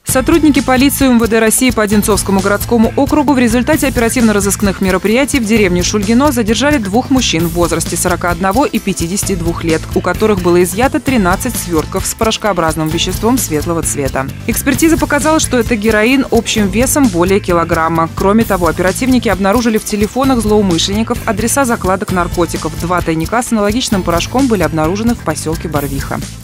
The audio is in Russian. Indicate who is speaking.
Speaker 1: Сотрудники полиции МВД России по Одинцовскому городскому округу в результате оперативно-розыскных мероприятий в деревне Шульгино задержали двух мужчин в возрасте 41 и 52 лет, у которых было изъято 13 свертков с порошкообразным веществом светлого цвета. Экспертиза показала, что это героин общим весом более килограмма. Кроме того, оперативники обнаружили в телефонах злоумышленников адреса закладок наркотиков. 2 тайника с аналогичным порошком были обнаружены в поселке Барвиха.